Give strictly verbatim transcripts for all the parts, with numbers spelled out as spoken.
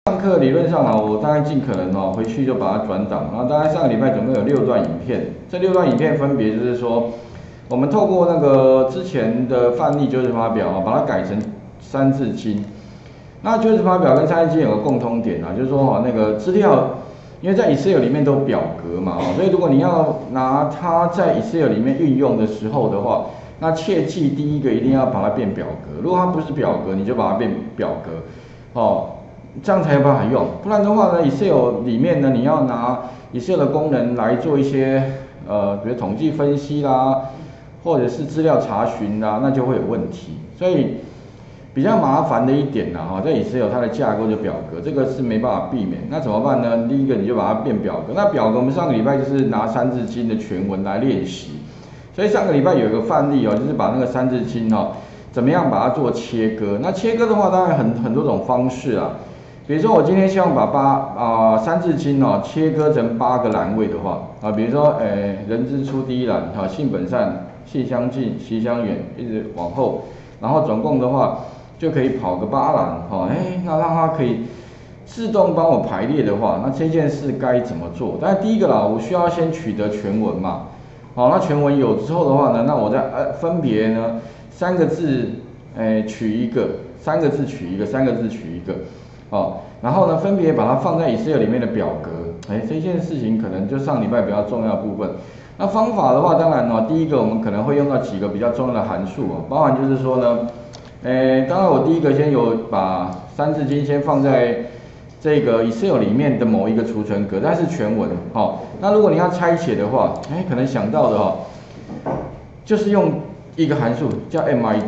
上课理论上啊，我大概尽可能哦回去就把它转档，然后大概上个礼拜总共有六段影片，这六段影片分别就是说，我们透过那个之前的范例九九八表啊，把它改成三字经。那九九八表跟三字经有个共通点啊，就是说哈那个资料，因为在 Excel 里面都有表格嘛，所以如果你要拿它在 Excel 里面运用的时候的话，那切记第一个一定要把它变表格，如果它不是表格，你就把它变表格，哦。这样才有办法用，不然的话呢 ，Excel 里面呢，你要拿 Excel 的功能来做一些呃，比如统计分析啦，或者是资料查询啦，那就会有问题。所以比较麻烦的一点啦，哈，在 Excel 它的架构就表格，这个是没办法避免。那怎么办呢？第一个你就把它变表格。那表格我们上个礼拜就是拿三字经的全文来练习，所以上个礼拜有一个范例哦，就是把那个三字经哦，怎么样把它做切割。那切割的话，当然很很多种方式啊。比如说，我今天希望把八啊、呃、三字经哦切割成八个栏位的话啊，比如说，诶，人之初第一栏哈，性本善，性相近，习相远，一直往后，然后总共的话就可以跑个八栏哈，哎，那让它可以自动帮我排列的话，那这件事该怎么做？但是第一个啦，我需要先取得全文嘛，好，那全文有之后的话呢，那我再呃分别呢三个字，诶取一个，三个字取一个，三个字取一个。哦，然后呢，分别把它放在 Excel 里面的表格，哎，这件事情可能就上礼拜比较重要的部分。那方法的话，当然哦，第一个我们可能会用到几个比较重要的函数哦，包含就是说呢，哎，当然我第一个先有把三字经先放在这个 Excel 里面的某一个储存格，但是全文，哦，那如果你要拆解的话，哎，可能想到的哦，就是用一个函数叫 M I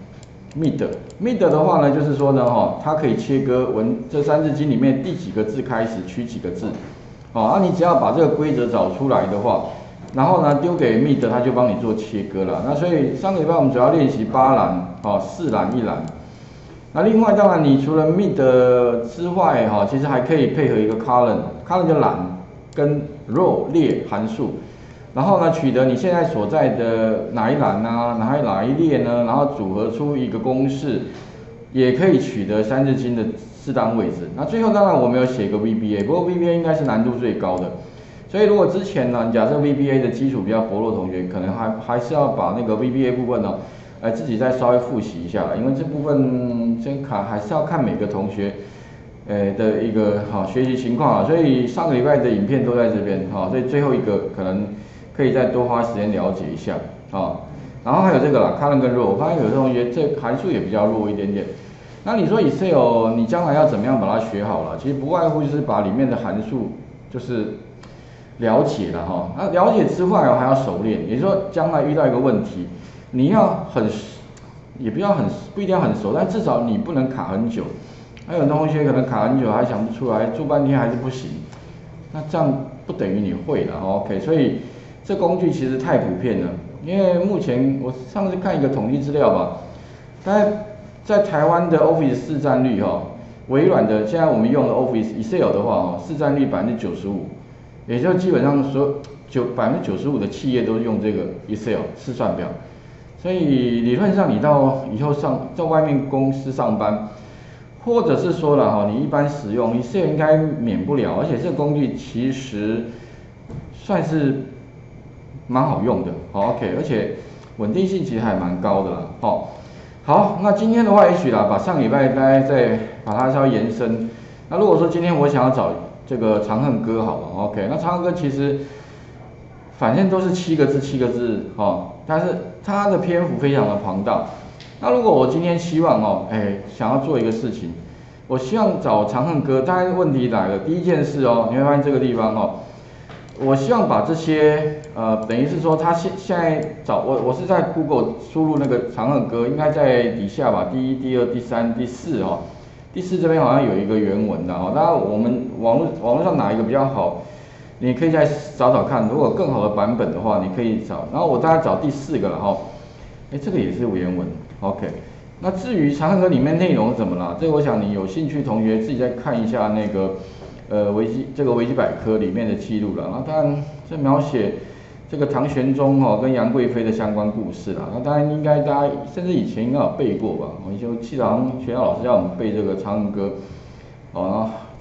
D。mid，mid 的话呢，就是说呢，哈，它可以切割文这三字经里面第几个字开始取几个字，哦，那、啊、你只要把这个规则找出来的话，然后呢丢给 mid， 它就帮你做切割了。那所以上个礼拜我们主要练习八栏，哦，四栏一栏。那另外当然你除了 mid 之外，哈，其实还可以配合一个 column，column 就栏跟 row 列函数。然后呢，取得你现在所在的哪一栏啊，哪一哪一列呢？然后组合出一个公式，也可以取得三字经的适当位置。那最后当然我们有写个 V B A， 不过 V B A 应该是难度最高的。所以如果之前呢，假设 V B A 的基础比较薄弱的同学，可能还还是要把那个 V B A 部分呢，呃自己再稍微复习一下，因为这部分先看还是要看每个同学。呃的一个好、哦、学习情况啊，所以上个礼拜的影片都在这边哈、哦，所以最后一个可能可以再多花时间了解一下啊、哦。然后还有这个啦 ，column 跟 row， 我发现有些同学这函数也比较弱一点点。那你说 Excel 你将来要怎么样把它学好了？其实不外乎就是把里面的函数就是了解了哈、哦。那了解之外哦，还要熟练，也就是说将来遇到一个问题，你要很也不要很不一定要很熟，但至少你不能卡很久。还有同学可能卡很久还想不出来，做半天还是不行，那这样不等于你会了 ，OK？ 所以这工具其实太普遍了，因为目前我上次看一个统计资料吧，大概在台湾的 Office 市占率哈、哦，微软的现在我们用的 Office Excel 的话哦，市占率百分之九十五，也就基本上所九百分之九十五的企业都用这个 Excel 试算表，所以理论上你到以后上在外面公司上班。或者是说了哈，你一般使用 Excel 应该免不了，而且这个工具其实算是蛮好用的，好 OK， 而且稳定性其实还蛮高的啦，好，好，那今天的话也许啦，把上礼拜大家再把它稍微延伸，那如果说今天我想要找这个长恨歌好了 ，OK， 那长恨歌其实反正都是七个字七个字，哦，但是它的篇幅非常的庞大。那如果我今天希望哦，哎，想要做一个事情，我希望找长恨歌，当然问题来了，第一件事哦，你会发现这个地方哦，我希望把这些呃，等于是说他现现在找我，我是在 Google 输入那个长恨歌，应该在底下吧，第一、第二、第三、第四哦，第四这边好像有一个原文的哦，当然我们网络网络上哪一个比较好，你可以再找找看，如果更好的版本的话，你可以找，然后我大概找第四个了哈、哦，哎，这个也是原文。OK， 那至于长恨歌里面内容怎么啦？这个我想你有兴趣同学自己再看一下那个呃维基这个维基百科里面的记录了。那当然这描写这个唐玄宗哦跟杨贵妃的相关故事啦。那当然应该大家甚至以前应该有背过吧？我就记得好像学校老师叫我们背这个长恨歌哦，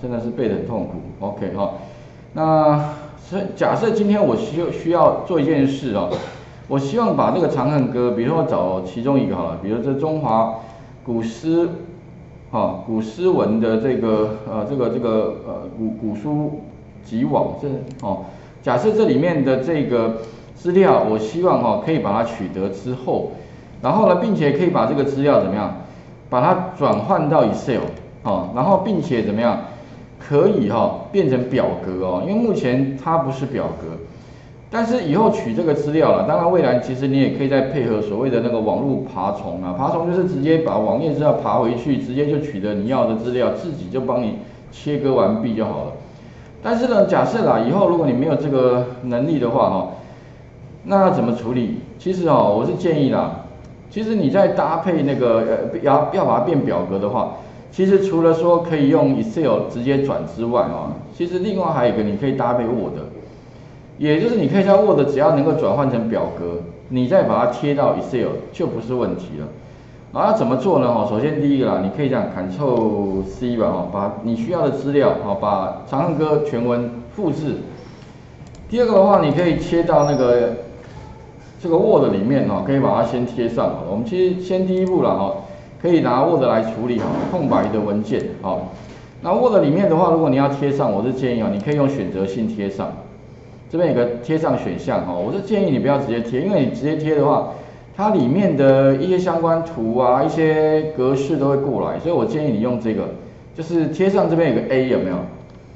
真的是背得很痛苦。OK 哈、哦，那假设今天我需需要做一件事哦，我希望把这个《长恨歌》，比如说找其中一个好了，比如这中华古诗，哈、哦，古诗文的这个呃这个这个呃古古书集网，这哦，假设这里面的这个资料，我希望哦可以把它取得之后，然后呢，并且可以把这个资料怎么样，把它转换到 Excel。哦，然后并且怎么样，可以哈、哦、变成表格哦，因为目前它不是表格，但是以后取这个资料了，当然未来其实你也可以再配合所谓的那个网络爬虫啊，爬虫就是直接把网页资料爬回去，直接就取得你要的资料，自己就帮你切割完毕就好了。但是呢，假设啦，以后如果你没有这个能力的话哈、哦，那要怎么处理？其实哦，我是建议啦，其实你在搭配那个呃要要把它变表格的话。其实除了说可以用 Excel 直接转之外啊，其实另外还有一个你可以搭配 Word， 也就是你可以在 Word 只要能够转换成表格，你再把它贴到 Excel 就不是问题了。然后要怎么做呢？哈，首先第一个啦，你可以这样 Ctrl C 吧，哈，把你需要的资料，哈，把《长恨歌》全文复制。第二个的话，你可以切到那个这个 Word 里面，哈，可以把它先贴上。我们其实先第一步啦，哈。可以拿 Word 来处理哈空白的文件，好，那 Word 里面的话，如果你要贴上，我是建议啊，你可以用选择性贴上，这边有个贴上选项哈，我是建议你不要直接贴，因为你直接贴的话，它里面的一些相关图啊、一些格式都会过来，所以我建议你用这个，就是贴上这边有个 A 有没有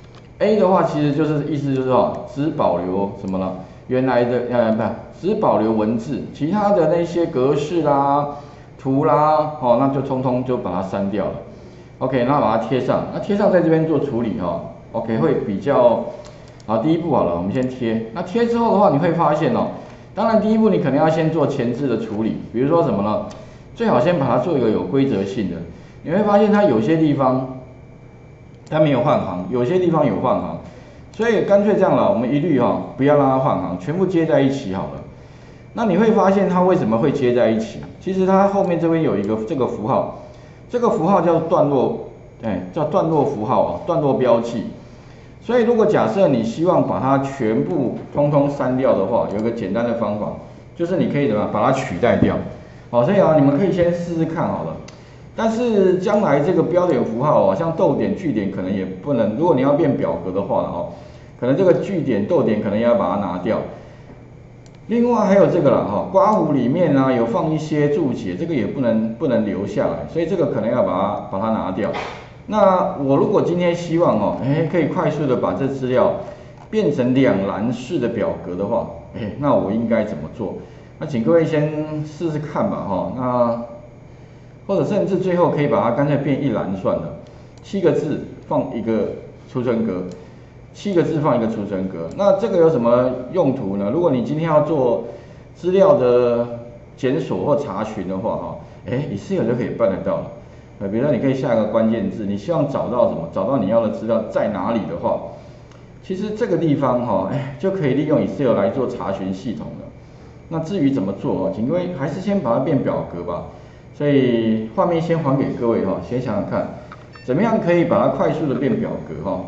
？A 的话其实就是意思就是哦，只保留什么呢？原来的呃不，只保留文字，其他的那些格式啦。图啦，哦，那就通通就把它删掉了。OK， 那把它贴上，那贴上在这边做处理哈、哦。OK， 会比较，好，第一步好了，我们先贴。那贴之后的话，你会发现哦，当然第一步你可能要先做前置的处理，比如说什么呢？最好先把它做一个有规则性的。你会发现它有些地方它没有换行，有些地方有换行，所以干脆这样了，我们一律哈、哦、不要让它换行，全部接在一起好了。那你会发现它为什么会接在一起？其实它后面这边有一个这个符号，这个符号叫段落，哎，叫段落符号啊，段落标记。所以如果假设你希望把它全部通通删掉的话，有一个简单的方法，就是你可以怎么样把它取代掉。好，所以啊，你们可以先试试看好了。但是将来这个标点符号啊，像逗点、句点可能也不能，如果你要变表格的话哦，可能这个句点、逗点可能也要把它拿掉。另外还有这个啦哈，刮胡里面呢、啊、有放一些注解，这个也不能不能留下来，所以这个可能要把它把它拿掉。那我如果今天希望哦，哎，可以快速的把这资料变成两栏式的表格的话，哎，那我应该怎么做？那请各位先试试看吧哈。那或者甚至最后可以把它干脆变一栏算了，七个字放一个储存格。七个字放一个储存格，那这个有什么用途呢？如果你今天要做资料的检索或查询的话，哈，哎，Excel就可以办得到了。呃，比如说你可以下一个关键字，你希望找到什么，找到你要的资料在哪里的话，其实这个地方哈，哎，就可以利用 Excel 来做查询系统了。那至于怎么做，请各位还是先把它变表格吧。所以画面先还给各位哈，先想想看，怎么样可以把它快速的变表格哈。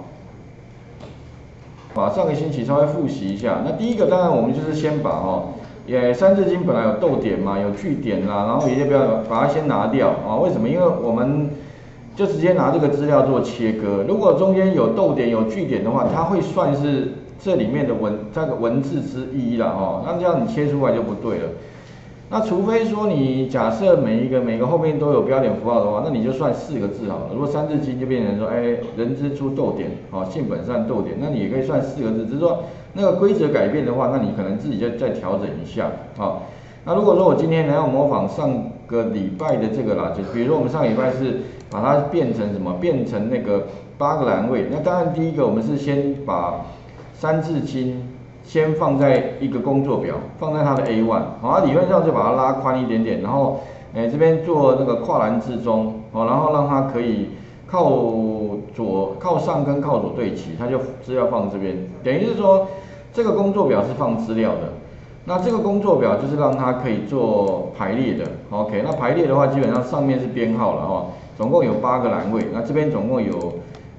把上个星期稍微复习一下。那第一个当然我们就是先把哦，也三字经本来有逗点嘛，有句点啦，然后也就不要把它先拿掉啊。为什么？因为我们就直接拿这个资料做切割。如果中间有逗点有句点的话，它会算是这里面的文这个文字之一啦哦。那这样你切出来就不对了。那除非说你假设每一个每个后面都有标点符号的话，那你就算四个字好了。如果三字经就变成说，哎，人之初逗点，啊，性本善逗点，那你也可以算四个字，只是说那个规则改变的话，那你可能自己再再调整一下啊。那如果说我今天呢要模仿上个礼拜的这个啦，就比如说我们上礼拜是把它变成什么，变成那个八个栏位，那当然第一个我们是先把三字经。先放在一个工作表，放在它的 A 一， 好，理论上就把它拉宽一点点，然后，诶这边做那个跨栏置中，哦，然后让它可以靠左、靠上跟靠左对齐，它就资料放这边，等于是说这个工作表是放资料的，那这个工作表就是让它可以做排列的 ，OK， 那排列的话基本上上面是编号了哈，总共有八个栏位，那这边总共有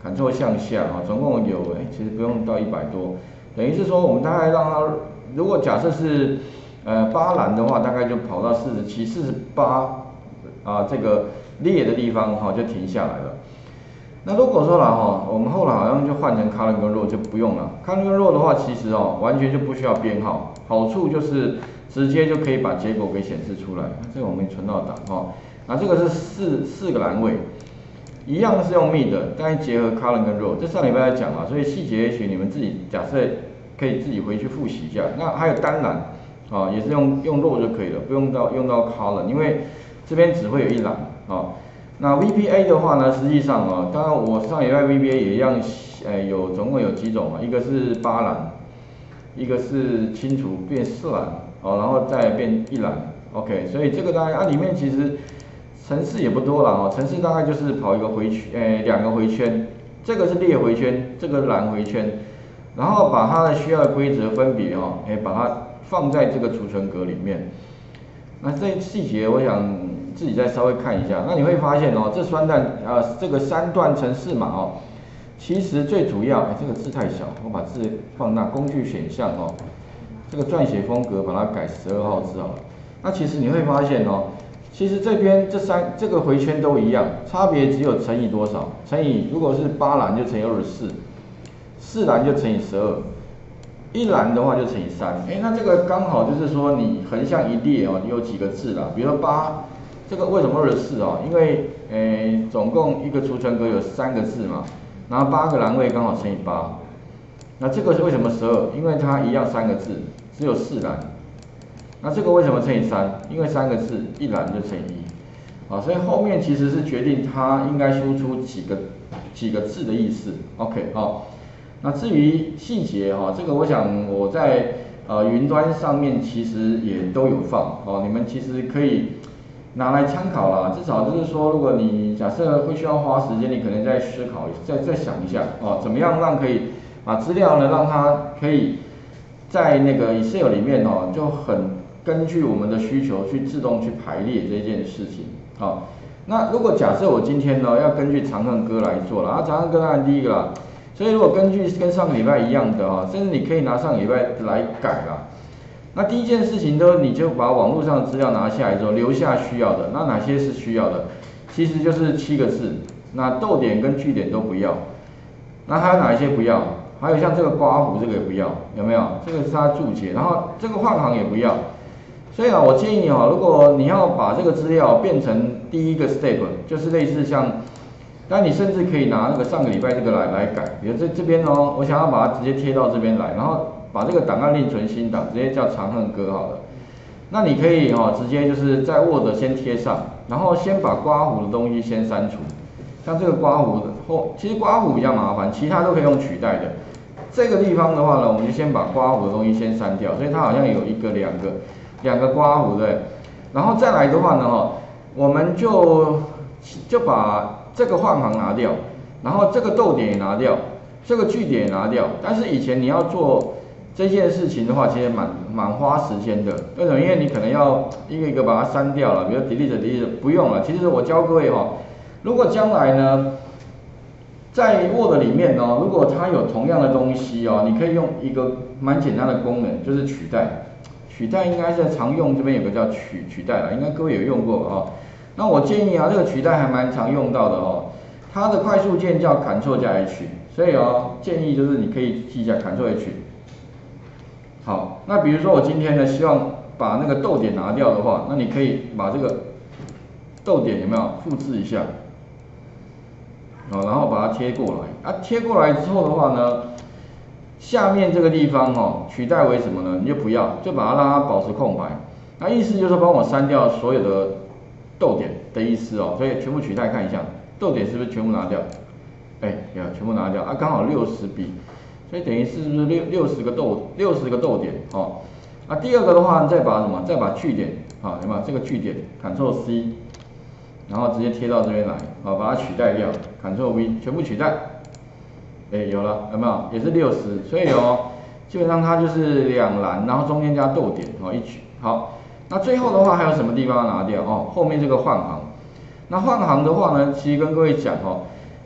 ，Ctrl 向下啊，总共有哎，其实不用到一百多，等于是说我们大概让它，如果假设是呃八栏的话，大概就跑到四十七、四十八啊这个列的地方哈、哦、就停下来了。那如果说了哈，我们后来好像就换成 column 跟 row 就不用了。column 跟 row 的话，其实哦完全就不需要编号，好处就是直接就可以把结果给显示出来。这个我们存到档哦。那这个是四四个栏位，一样是用 mid， 但是结合 column 跟 row。这上礼拜在讲嘛，所以细节也许你们自己假设可以自己回去复习一下。那还有单栏啊，也是用用 row 就可以了，不用到用到 column， 因为这边只会有一栏啊。那 V P A 的话呢，实际上啊，当然我上礼拜 V P A 也一样，呃，有总共有几种嘛，一个是八栏，一个是清除变四栏，哦，然后再变一栏 ，OK， 所以这个大概啊里面其实程式也不多了哦，程式大概就是跑一个回圈，呃，两个回圈，这个是列回圈，这个栏回圈，然后把它的需要的规则分别哦，哎，把它放在这个储存格里面。那这细节我想自己再稍微看一下，那你会发现哦，这三段呃这个三段程式码哦，其实最主要，哎这个字太小，我把字放大，工具选项哦，这个撰写风格把它改十二号字好了。那其实你会发现哦，其实这边这三这个回圈都一样，差别只有乘以多少，乘以如果是八栏就乘以二十四，四栏就乘以十二。一栏的话就乘以三，哎，那这个刚好就是说你横向一列哦，你有几个字啦？比如说八，这个为什么二十四哦？因为诶总共一个储存格有三个字嘛，然后八个栏位刚好乘以八，那这个是为什么十二？因为它一样三个字，只有四栏。那这个为什么乘以三？因为三个字一栏就乘以一，啊，所以后面其实是决定它应该输出几个几个字的意思。OK 啊。那至于细节哈，这个我想我在呃云端上面其实也都有放哦，你们其实可以拿来参考啦。至少就是说，如果你假设会需要花时间，你可能再思考，再再想一下哦，怎么样让可以把资料呢，让它可以在那个 Excel 里面哦，就很根据我们的需求去自动去排列这件事情啊、哦。那如果假设我今天呢要根据长恨歌来做了，啊，长恨歌当然第一个啦。所以如果根据跟上个礼拜一样的哈，甚至你可以拿上个礼拜来改啦。那第一件事情都你就把网络上的资料拿下来之后，留下需要的。那哪些是需要的？其实就是七个字。那逗点跟句点都不要。那还有哪一些不要？还有像这个刮胡这个也不要，有没有？这个是它注解，然后这个换行也不要。所以啊，我建议啊，如果你要把这个资料变成第一个 step， 就是类似像。那你甚至可以拿那个上个礼拜这个来来改，比如这这边哦，我想要把它直接贴到这边来，然后把这个档案另存新档，直接叫长恨歌好了。那你可以哈、哦，直接就是在 Word 先贴上，然后先把刮胡的东西先删除。像这个刮胡的后，其实刮胡比较麻烦，其他都可以用取代的。这个地方的话呢，我们就先把刮胡的东西先删掉，所以它好像有一个两个两个刮胡对。然后再来的话呢哈，我们就就把这个换行拿掉，然后这个逗点也拿掉，这个句点也拿掉。但是以前你要做这件事情的话，其实蛮蛮花时间的。为什么？因为你可能要一个一个把它删掉了，比如 delete delete 不用了。其实我教各位哈、哦，如果将来呢，在 Word 里面哦，如果它有同样的东西哦，你可以用一个蛮简单的功能，就是取代。取代应该是常用，这边有个叫取取代了，应该各位有用过哦。那我建议啊，这个取代还蛮常用到的哦。它的快速键叫 Ctrl 加 H， 所以哦，建议就是你可以记一下 Ctrl H。好，那比如说我今天呢，希望把那个逗点拿掉的话，那你可以把这个逗点有没有复制一下，啊，然后把它贴过来。啊，贴过来之后的话呢，下面这个地方哦，取代为什么呢？你就不要，就把它让它保持空白。那意思就是帮我删掉所有的逗点的意思哦，所以全部取代看一下，逗点是不是全部拿掉？哎，有全部拿掉啊，刚好六十笔，所以等于是不是六六十个逗六十个逗点哦？啊，第二个的话，再把什么？再把句点啊，有没有这个句点 ？Ctrl C， 然后直接贴到这边来啊，把它取代掉 ，Ctrl V， 全部取代。哎，有了，有没有？也是六十，所以哦，基本上它就是两栏，然后中间加逗点哦，一取好。那最后的话还有什么地方要拿掉哦？后面这个换行，那换行的话呢，其实跟各位讲哦，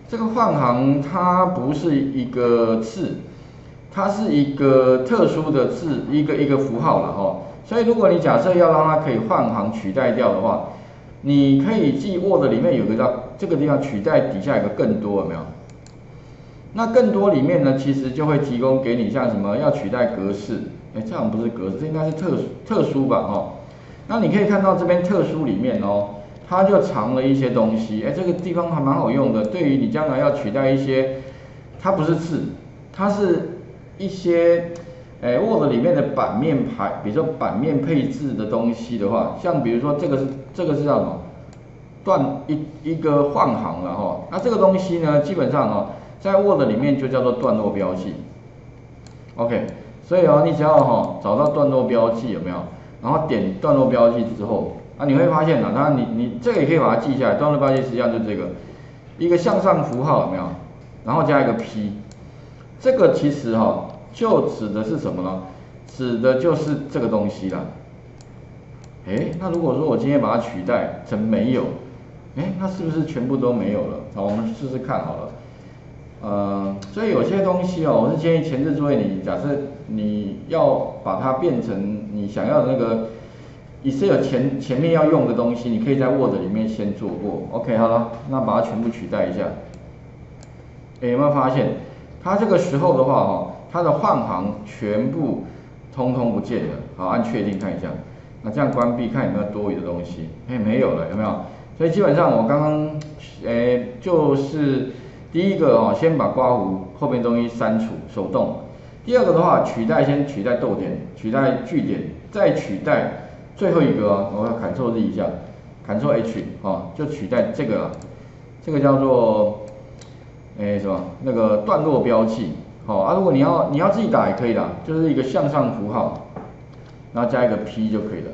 这个换行它不是一个字，它是一个特殊的字，一个一个符号了哦。所以如果你假设要让它可以换行取代掉的话，你可以记 Word 里面有个叫这个地方取代底下有个更多，有没有？那更多里面呢，其实就会提供给你像什么要取代格式，哎，这样不是格式，这应该是特特殊吧，哦。那你可以看到这边特殊里面哦，它就藏了一些东西，哎，这个地方还蛮好用的，对于你将来要取代一些，它不是字，它是一些。哎 ，Word 里面的版面排，比如说版面配置的东西的话，像比如说这个是这个是叫什么？段一一个换行了哈。那这个东西呢，基本上哈，在 Word 里面就叫做段落标记。OK， 所以哦，你只要哈找到段落标记有没有？然后点段落标记之后，啊，你会发现啊，当然你你这个也可以把它记下来。段落标记实际上就这个一个向上符号有没有？然后加一个 P， 这个其实哈。就指的是什么呢？指的就是这个东西啦。哎，那如果说我今天把它取代成没有，哎，那是不是全部都没有了？好，我们试试看好了。呃，所以有些东西哦，我是建议前置作业你，假设你要把它变成你想要的那个 Excel 前前面要用的东西，你可以在 Word 里面先做过。OK， 好了，那把它全部取代一下。哎，有没有发现？它这个时候的话哈。它的换行全部通通不见了，好，按确定看一下，那这样关闭看有没有多余的东西，哎，没有了，有没有？所以基本上我刚刚，哎，就是第一个哦，先把刮弧后面东西删除手动，第二个的话取代先取代逗点，取代句点，再取代最后一个哦，我要 Ctrl Z 一下 ，Ctrl H 哦，就取代这个，这个叫做，哎什么那个段落标记。好啊，如果你要你要自己打也可以啦，就是一个向上符号，然后加一个 P 就可以了，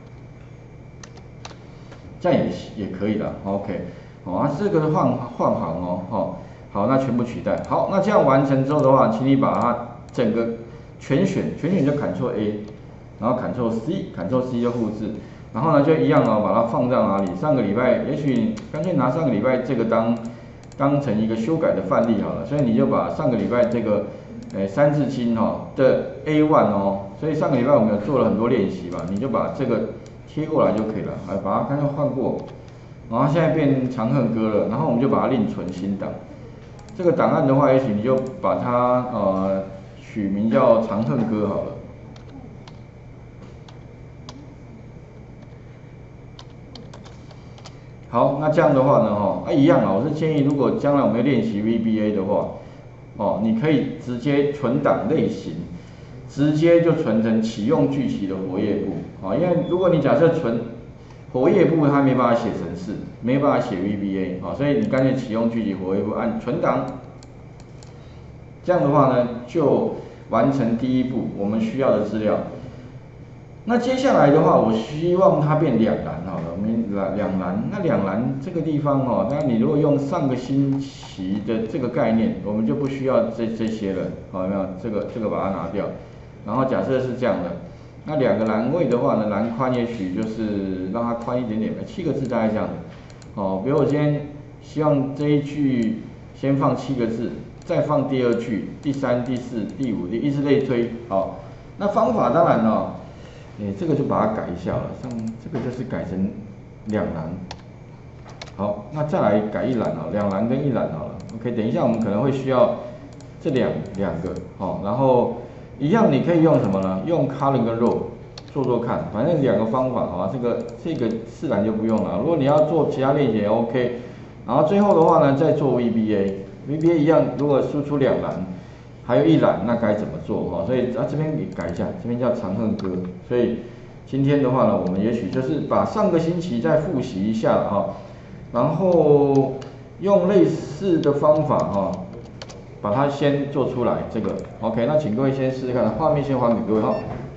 这样也也可以的 ，OK， 好啊，这个是换换行哦，好，好，那全部取代，好，那这样完成之后的话，请你把它整个全选，全选就 Ctrl A， 然后 Ctrl C，Ctrl C 就复制，然后呢就一样哦，把它放在哪里？上个礼拜，也许干脆拿上个礼拜这个当。当成一个修改的范例好了，所以你就把上个礼拜这个，诶三字经哈的 A 一 哦，所以上个礼拜我们有做了很多练习嘛，你就把这个贴过来就可以了，来把它刚刚换过，然后现在变长恨歌了，然后我们就把它另存新档，这个档案的话，也许你就把它呃取名叫长恨歌好了。好，那这样的话呢，哈，啊一样啊，我是建议，如果将来我们要练习 V B A 的话，哦，你可以直接存档类型，直接就存成启用具体的活页簿，啊，因为如果你假设存活页簿，它没办法写程式，没办法写 V B A，啊，所以你干脆启用具体活页簿，按存档，这样的话呢，就完成第一步我们需要的资料。那接下来的话，我希望它变两栏好了，我们两两栏。那两栏这个地方哦，当然你如果用上个星期的这个概念，我们就不需要这这些了，好，有没有？这个这个把它拿掉。然后假设是这样的，那两个栏位的话呢，栏宽也许就是让它宽一点点，七个字大概这样的。哦，比如我今天希望这一句先放七个字，再放第二句、第三、第四、第五，以此类推。好，那方法当然呢。诶，这个就把它改一下了，像这个就是改成两栏。好，那再来改一栏啊，两栏跟一栏好了。OK， 等一下我们可能会需要这两两个，好，然后一样你可以用什么呢？用 column 跟 row 做做看，反正两个方法啊。这个这个四栏就不用了，如果你要做其他类型也 OK。然后最后的话呢，再做 V B A，V B A 一样，如果输出两栏。还有一栏，那该怎么做哈？所以啊这边也改一下，这边叫长恨歌。所以今天的话呢，我们也许就是把上个星期再复习一下了哈，然后用类似的方法哈，把它先做出来。这个 OK， 那请各位先试试看，画面先还给各位哈。